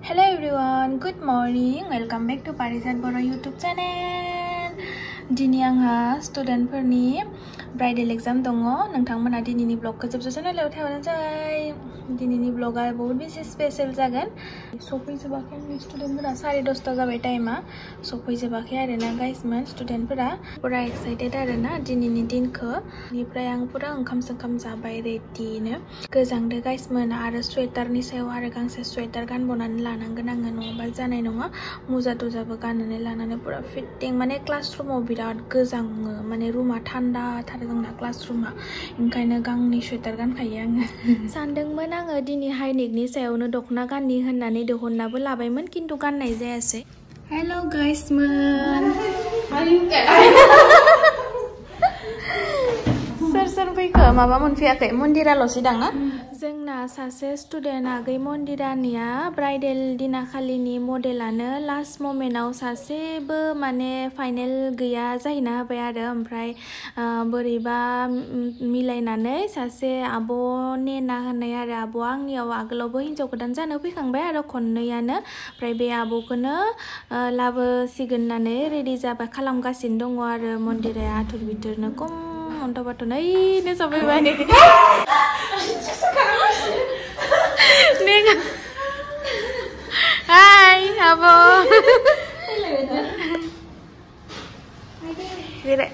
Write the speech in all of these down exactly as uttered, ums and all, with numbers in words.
Hello everyone, good morning. Welcome back to Parisat Boro YouTube channel. Dini आंहा स्टुडेन्टफोरनि bridal exam दङ। नोंथांमोना दिनैनि ब्लगखौ जोबजासे नायलायबाय थाबानो जाबाय। दिनैनि ब्लगा बहुत बेसि स्पेशल जागोन। सफैजोबाखै आंनि स्टुडेन्टफोरा साराय दसता जाबाय टाइमा। सफैजोबाखै आरोना गाइसमोन स्टुडेन्टफोरा पुरा एक्साइटेड आरोना दिनैनि दिनखौ। बेनिफ्राय आं पुरा ओंखाम सोंखाम जाबाय रेडिनो। गोजांदो गाइसमोन आरो स्वेटारनि सायाव आरो गांसे स्वेटार गानबावनानै लानांगोन आङो, नङाबा जानाय नङा। मुजा तुजाबो गाननानै लानानै पुरा फिटिं माने क्लासरुमाव बिराद गोजाङो, माने रुमा थान्दा थार जोंना क्लासरुमा, ओंखायनो गांनै स्वेटार गानखायो आङो। सानदोंमोन आङो दिनै हाइनेकनि सायावनो दख'ना गाननि होननानै दिहुननाबो लाबायमोन, खिन्थु गाननाय जायासै। हेल' गाइसमोन, सोर सोर फैखो? माबा मोनफैयाखै? मन्दिराल'सै दां ना? जोंना सासे स्टुडेन्ट आगै मन्दिरानिया ब्राइडेल दिना खालिनि मडेलानो लास्ट ममेन्टआव सासेबो माने फाइनेल गैया जाहैना होबाय आरो, ओमफ्राय बोरैबा मिलायनानै सासे आब' नेना होननाय आरो आब'आ आंनियाव आगोलावबो हिन्जाव गोदान जानो फैखांबाय आरो खननैयानो, ओमफ्राय बे आब'खौनो लाबोसिगोन होननानै रेडि जाबाय खालामगासिनो दङ आरो मन्दिरा आथुर बिथुरनो कम अन्थाव बाथौ नैनो सफैबाय। Hai, Abo. Gede.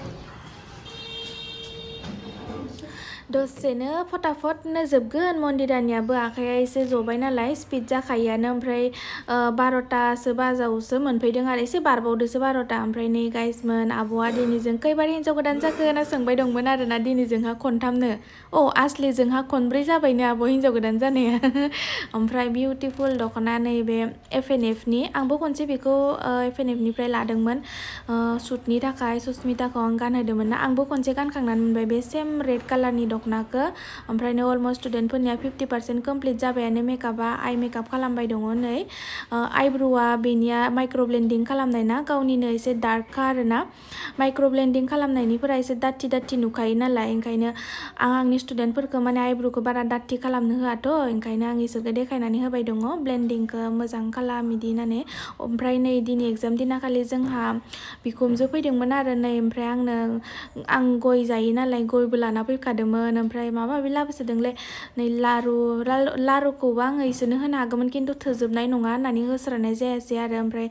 दसेनो फटाफटनो जोबगोन। मन्दिरानियाबो आखाइया एसे जबाय नालाय स्पिड जाखायोआनो, ओमफ्राय बार'तासो बाजावसो मोनफैदों आरो एसे बारबावदोसो बार'ता। ओमफ्राय नै गाइसमोन आब'आ दिनैजों खैबार हिन्जाव गोदान जाखो होनना सोंबाय दंमोन आरोना। दिनैजोंहा खनथामनो, अ आसलिजोंहा खनब्रै जाबायनो आब' हिन्जाव गोदान जानाया। ओमफ्राय बिउटिफुल दख'ना नैबे एफ एन एफ नि, आंबो खनसे बेखौ एफ एन एफ निफ्राय लादोंमोन शुटनि थाखाय, सुस्मिताखौ आं गानहोदोंमोन ना। आंबो खनसे गानखांनानै मोनबाय बे सेम रेड कालारनि दख'नाखौ। ओमफ्राय नै अलमस्ट स्टुडेन्टफोरनिया फिफ्टि पार्सेन्ट कमप्लिट जाबायानो मेकआपआ। आइ मेकआप खालामबाय दङ नै। आइब्र'आ बेनिया माइक्र' ब्लेन्डिं खालामनाय ना, गावनिनो एसे डार्कखा आरोना। माइक्र' ब्लेन्डिं खालामनायनिफोरा एसे दाथि दाथि नुखायो नालाय, ओंखायनो आं आंनि स्टुडेन्टफोरखौ माने आइब्र'खौ बारा दाथि खालामनो होआथ', ओंखायनो आं इसोरखौ देखायनानै होबाय दङ ब्लेन्डिंखौ मोजां खालाम बिदि होननानै। ओमफ्राय नै दिनै एग्जाम दिना खालि जोंहा बिखुनजो फैदोंमोन आरो नै, ओमफ्राय आंनो आं गय जायो नालाय गयबो लाना फैखादोंमोन, ओमफ्राय माबा माबि लाबोसोदोंलै नै लारु लारुखौबो आङो इसोरनो होनो हागौमोन, खिन्थु थोजोबनाय नङा होननानै होस्रानाय जायासै आरो। ओमफ्राय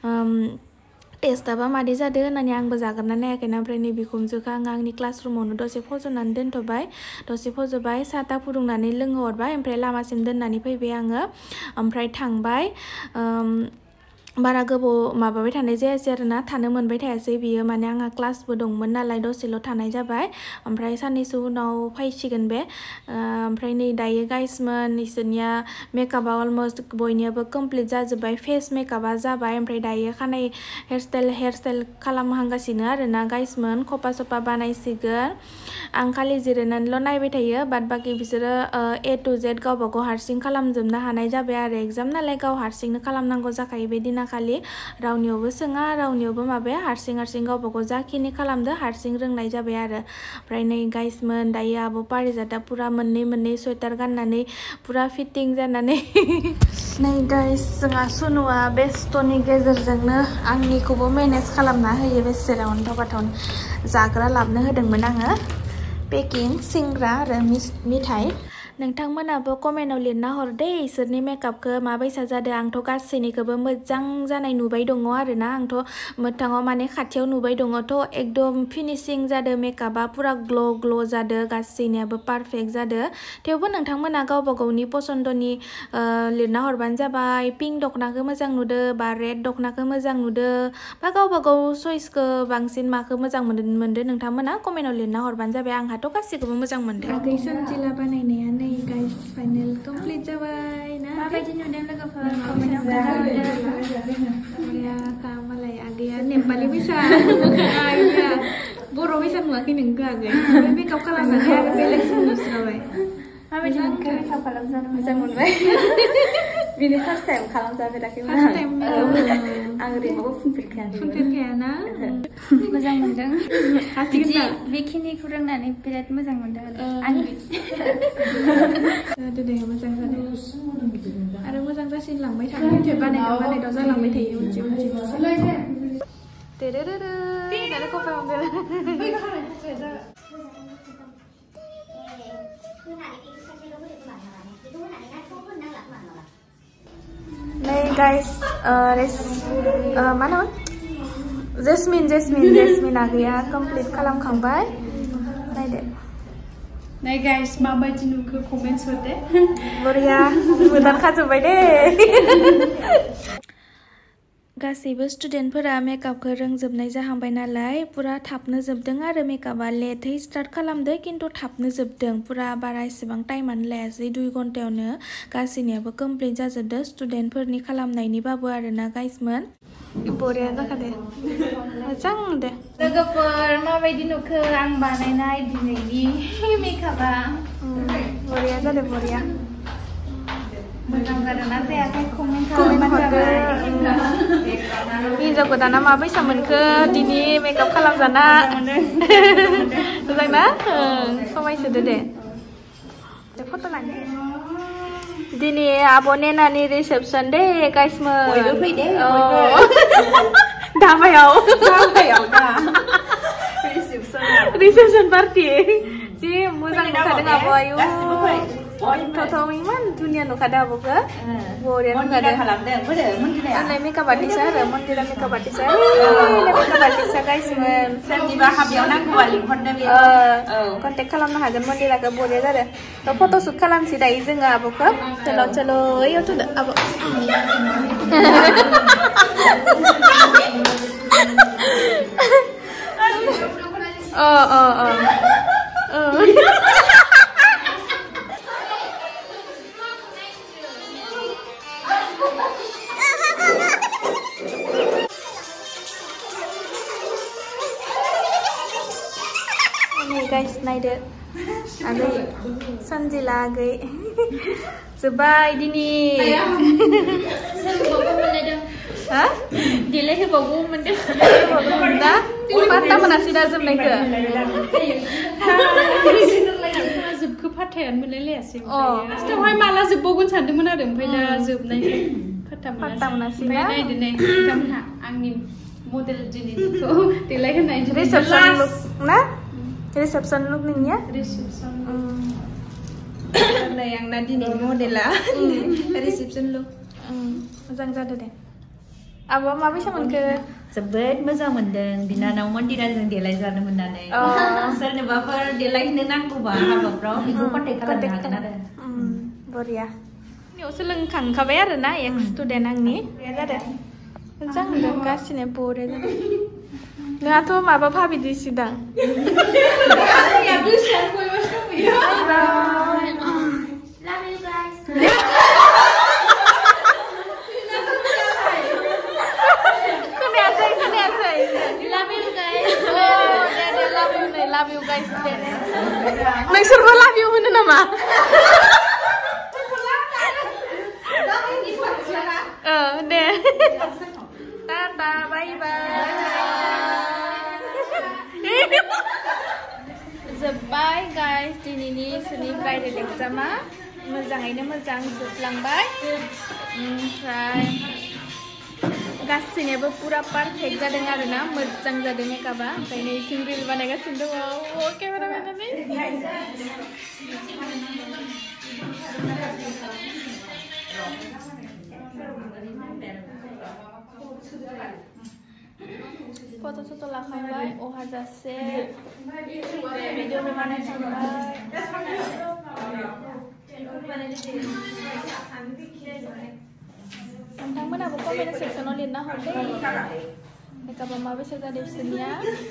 टेस्टाबा मादि जादों होननानै आंबो जाग्रोना नायाखैना। ओमफ्राय नै बिखुनजोखौ आङो आंनि क्लासरुमावनो दसे फज'नानै दोनथ'बाय, दसे फज'बाय, साहा ता फुदुंनानै लोंहरबाय, ओमफ्राय लामासिम दोननानै फैबाय आङो। ओमफ्राय थांबाय, बारा गोबाव माबाबाय थानाय जायासै आरोना, थानो मोनबाय थायासै बियो, माने आंहा क्लासबो दंमोन नालाय दसेल' थानाय जाबाय। ओमफ्राय साननैसो उनाव फैसिगोन बे। ओमफ्राय नै दायो गाइसमोन इसोरनिया मेकआपआ अलमस्ट बयनियाबो कमप्लिट जाजोब्बाय, फेस मेकआपआ जाबाय। ओमफ्राय दायो खानाय हेयार स्टाइल हेयार स्टाइल खालामहांगासिनो आरोना गाइसमोन, खपा सपा बानायसिगोन। आं खालि जिरायनानैल' नायबाय थायो, बाद बाखि बिसोरो ए टु जेड गावबा गाव हारसिं खालामजोबनो हानाय जाबाय आरो। एग्जाम नालाय गाव हारसिंनो खालामनांगौ जाखायो बे दिना खालि, रावनियावबो सोङा रावनियावबो माबाया, हारसिं हारसिं गावबा गाव जाखिनि खालामदो हारसिं रोंनाय जाबाय आरो। ओमफ्राय नै गाइसमोन दायो आब' पारिजातआ पुरा मोननै मोननै स्वेटार गाननानै पुरा फिटिं जानानै नै गाइस जोंहा सुनुआ बेस्थ'नि गेजेरजोंनो आंनिखौबो मेनेज खालामना होयो, बेसेरा अन्थाव बाथाव जाग्रा लाबनो होदोंमोन आङो, पेकिं सिंग्रा आरो मिथाइ। नोंथांमोनाबो कमेन्टआव लिरना हर दे इसोरनि मेकआपखौ माबायसा जादों। आंथ' गासैनिखौबो मोजां जानाय नुबाय दङ आरोना, आंथ' मोगथाङाव माने खाथियाव नुबाय दङथ' एकदम फिनिशिं जादों मेकआपआ, पुरा ग्ल' ग्ल' जादों, गासैनियाबो पारफेक्ट जादों। थेवबो नोंथांमोना गावबा गावनि पसन्दनि लिरना हरबानो जाबाय, पिंक दख'नाखौ मोजां नुदो बा रेड दख'नाखौ मोजां नुदो, बा गावबा गाव चइसखौ बांसिन माखौ मोजां मोनदो नोंथांमोना कमेन्टआव लिरना हरबानो जाबाय। आंहाथ' गासैखौबो मोजां मोनदों। आगै सोनजिला बानायनाया नै गाइस फाइनेल कमप्लिट जाबाय ना। माबायदि नुदों लोगोफोर कमेन्टआव खोन्थाहरदो। मालाय आगैया नेपालि बैसा बर' बैसा नुवाखै नोंखौ आगै, मेकआप खालामनानै आरो बेलेगसो नुस्राबाय। माबायदि मोनखो? मेकआप खालामजानो मोजां मोनबाय। बिनि फार्स्ट टाइम खालामजाफेराखैमोन फार्स्ट टाइम आं ओरैनोबो फुनफेरखायाखैमोन फुनफेरखायाना मोजां मोनदों हासिगोन दा बेखिनिखौ रोंनानै बिराद मोजां मोनदों आरो जादो दे मोजां जादो आरो मोजां जासिन लांबाय थागोन बानायदाव बानायदाव जालांबाय थायो मोनसे मोनसे देरेरेरे दाना कफा मोनगोन नै गाइस मा नाम जेसमिन जेसमिन जेसमिन आगैया कमप्लिट खालामखांबाय नायदो नाय गाइस माबायदि नुखो कमेन्ट्स हरदो बरिया मोजां खाजोब्बाय दे गासैबो स्टुडेन्टफोरा मेकआपखौ रोंजोबनाय जाहांबाय नालाय पुरा थाबनो जोबदों आरो मेकआपा लेटै स्टार्ट खालामदो खिन्थु थाबनो जोबदों पुरा बारा एसेबां टाइमानो लायासै दुइ घन्टायावनो गासैनियाबो कमप्लिट जाजोबदो स्टुडेन्टफोरनि खालामनायनिबाबो आरोना गाइसमोन बरिया जाखादो मोजां दे लोगोफोर माबायदि नुखो आं बानायनाय दिनैनि मेकआपा बरिया जादों बरिया मोजां जादोंना जायाखै कमेन्ट खालामबानो जाबाय हिन्जाव गोदाना माबायसा मोनखो दिनै मेकआप खालामजाना मोजां ना समायसोदो दे फट' लानो दिनै आब' नेनानि रिसेपसन दे गाइसमोन बयबो फैदे धाबायाव धाबायाव दा रिसेपसन पार्टि जि मोजां नुखादों आब' आयु थ' इमान धुनिया नुखादों आब'खौ बरिया नुखादों मेकआप आर्टिस्ट आरो मन्दिरा मेकआप आर्टिस्ट मेकआप आर्टिस्टआ गाइसमोन सोरनिबा हाबायाव नांगौबा लिंहरनो बेयो कन्टेक्ट खालामनो हागोन मन्दिराखौ बरिया जादों थ' फट'शुट खालामसै दायो जोङो आब'खौ चलो चलो ओइयाव थुदो आब' अ अ अ guys नायदो आगै सन्जिला आगै जोब्बाय दिनै हा देलाय होबावगौ मोनदों दा पात्ता मोनासै दा जोबनायखौ जोबखो फाथायानो मोनलायलायासै फार्स्टआवहाय माला जोबबावगोन सानदोंमोन आरो ओमफ्राय दा जोबनाय फात्ता मोनासै नायदो नै नोंथांमोनहा आंनि मडेल दिनैखौ देलाय होनाय रिसेपसन लुक ना रिसेपसन लुक नोंनिया रिसेपसन नै आंना दिनै मडेला रिसेपसन लुक मोजां जादो दे आब'आ माबायसा मोनखो जोबोद मोजां मोनदों बिनानाव मन्दिराजों देलायजानो मोननानै सोरनोबाफोर देलायहोनो नांगौबा हाबाफ्राव बेखौ कन्टेक्ट खालामनो हागोन आरो बरिया बेयाव सोलोंखांखाबाय आरो ना एक्स स्टुडेन्ट आंनि बे जादों मोजां मोनदों गासिनो बरिया जादों नोंहाथ' माबा भाबिदिसो दां खोनायासै खोनायासै लाभ इउ गाइस नोंसोरबो लाभ इउ होनो नामा दे टाटा बाय बाय जोब्बाय गाइस दिनैनि जोंनि ब्राइडेल एग्जामा मोजाङैनो मोजां जोबलांबाय ओमफ्राय गासैनियाबो पुरा पारफेक्ट जादों आरोना मोजां जादों मेकआपा ओमफ्राय नै जों रिल बानायगासिनो दङ अ केमेरामेनानै फट' सट' लाखांबाय अहाजासे भिडिअबो बानायखांबाय नोंथांमोनाबो कमेन्ट सेक्सनाव लिरना हरदे मेकआपा माबायसा जादों बिसोरनिया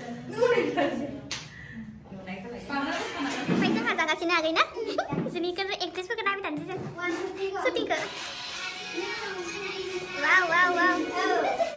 जोंहा जागासिनो आगैना जोंनिखौ एक्ट्रेसफोरखौ नायबाय थानोसै जों शुटिंखौ वाव वाव वाव